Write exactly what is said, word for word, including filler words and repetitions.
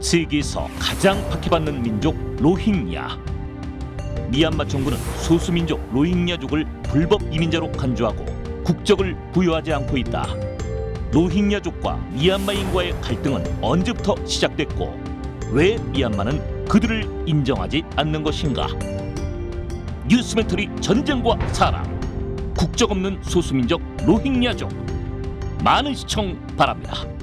세계에서 가장 박해받는 민족 로힝야. 미얀마 정부는 소수민족 로힝야족을 불법 이민자로 간주하고 국적을 부여하지 않고 있다. 로힝야족과 미얀마인과의 갈등은 언제부터 시작됐고 왜 미얀마는 그들을 인정하지 않는 것인가? 뉴스멘터리 전쟁과 사랑, 국적 없는 소수민족 로힝야족. 많은 시청 바랍니다.